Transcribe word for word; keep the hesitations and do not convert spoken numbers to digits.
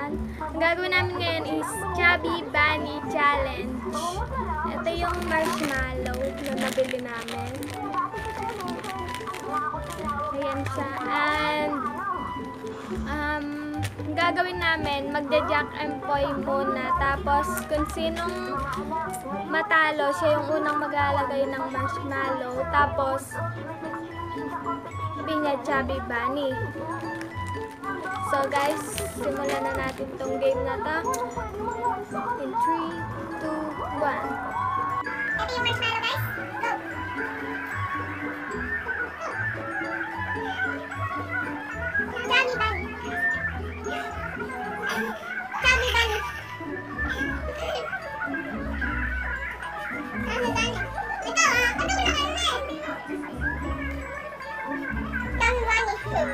Ayan. Ang gagawin namin ngayon is Chubby Bunny Challenge. Ito yung marshmallow na nabili namin. Ayan siya. And, um, ang gagawin namin, magja-jack and poy muna. Tapos, kung sinong matalo, siya yung unang maglalagay ng marshmallow. Tapos, pinya Chubby Bunny. So guys, simulan na natin tong game na to. In three, two, one. Ito yung marshmallow guys. Go! Chubby Bunny. Chubby Bunny. Chubby Bunny. Ito ah, ano na kayo na eh. Chubby Bunny.